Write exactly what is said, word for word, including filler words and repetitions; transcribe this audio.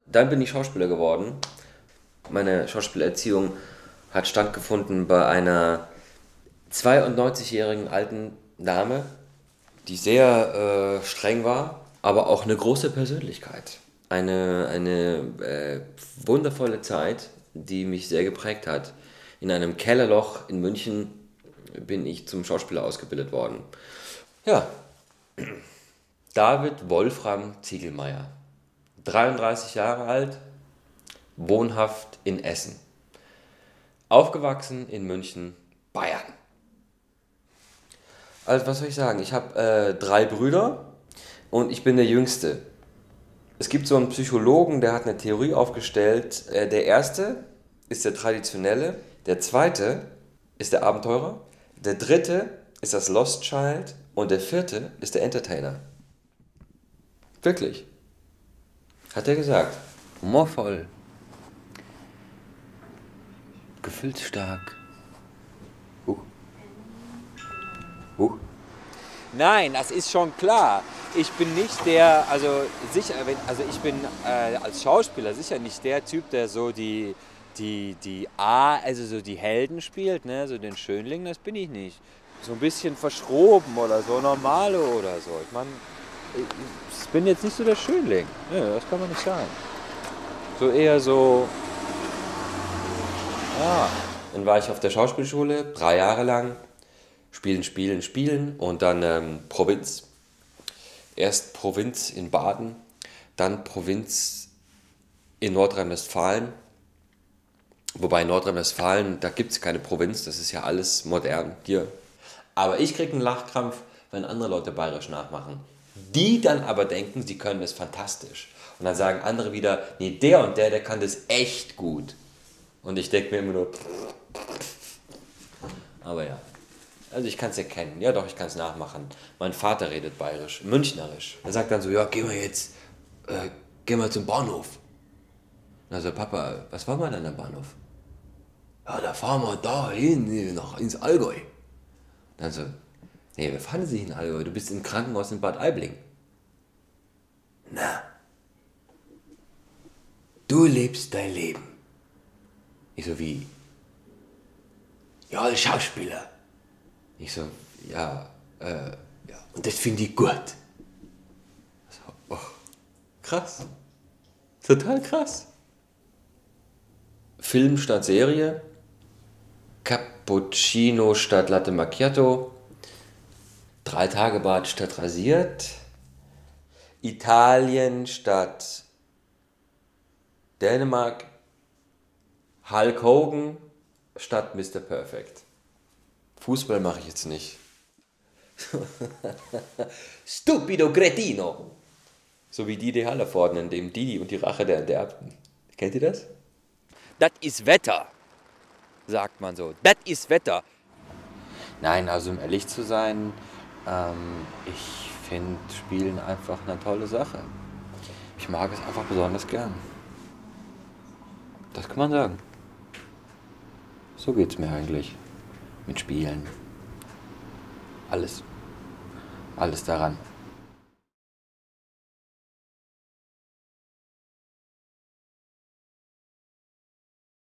Dann bin ich Schauspieler geworden. Meine Schauspielerziehung hat stattgefunden bei einer zweiundneunzigjährigen alten Dame, die sehr äh, streng war, aber auch eine große Persönlichkeit. Eine, eine äh, wundervolle Zeit, die mich sehr geprägt hat. In einem Kellerloch in München bin ich zum Schauspieler ausgebildet worden. Ja, David Wolfram Ziegelmeier, dreiunddreißig Jahre alt, wohnhaft in Essen. Aufgewachsen in München, Bayern. Also was soll ich sagen? Ich habe äh, drei Brüder und ich bin der Jüngste. Es gibt so einen Psychologen, der hat eine Theorie aufgestellt. Äh, der erste ist der Traditionelle, der zweite ist der Abenteurer, der dritte ist das Lost Child und der vierte ist der Entertainer. Wirklich. Hat er gesagt. Humorvoll. Gefühlsstark. Huch. Huch. Nein, das ist schon klar. Ich bin nicht der, also sicher, wenn, also ich bin äh, als Schauspieler sicher nicht der Typ, der so die, die, die A, also so die Helden spielt, ne, so den Schönling, das bin ich nicht. So ein bisschen verschroben oder so, normale oder so. Ich meine, ich bin jetzt nicht so der Schönling. Ja, das kann man nicht sagen. So eher so, ja. Dann war ich auf der Schauspielschule, drei Jahre lang. Spielen, spielen, spielen und dann ähm, Provinz. Erst Provinz in Baden, dann Provinz in Nordrhein-Westfalen. Wobei in Nordrhein-Westfalen, da gibt es keine Provinz, das ist ja alles modern hier. Aber ich kriege einen Lachkrampf, wenn andere Leute bayerisch nachmachen. Die dann aber denken, sie können das fantastisch. Und dann sagen andere wieder, nee, der und der, der kann das echt gut. Und ich denke mir immer nur, aber ja. Also ich kann es erkennen. Ja doch, ich kann es nachmachen. Mein Vater redet bayerisch, münchnerisch. Er sagt dann so, ja, gehen wir jetzt, äh, gehen wir zum Bahnhof. Also Papa, was wollen wir denn am Bahnhof? Ja, da fahren wir da hin, nach, ins Allgäu. Dann so, nee, wir fahren nicht in Allgäu, du bist im Krankenhaus in Bad Aibling. Na, du lebst dein Leben. Ich so, wie? Ja, als Schauspieler. Ich so, ja, äh, ja. Und das finde ich gut. So, oh, krass. Total krass. Film statt Serie. Cappuccino statt Latte Macchiato. Drei-Tage-Bad statt rasiert. Italien statt Dänemark. Hulk Hogan statt Mister Perfect. Fußball mache ich jetzt nicht. Stupido Cretino. So wie Didi Hallervorden in dem Didi und die Rache der Enterbten. Kennt ihr das? das ist Wetter, sagt man so. Das ist Wetter. Nein, also um ehrlich zu sein, ähm, ich finde Spielen einfach eine tolle Sache. Ich mag es einfach besonders gern. Das kann man sagen. So geht's mir eigentlich. Mit Spielen. Alles. Alles daran.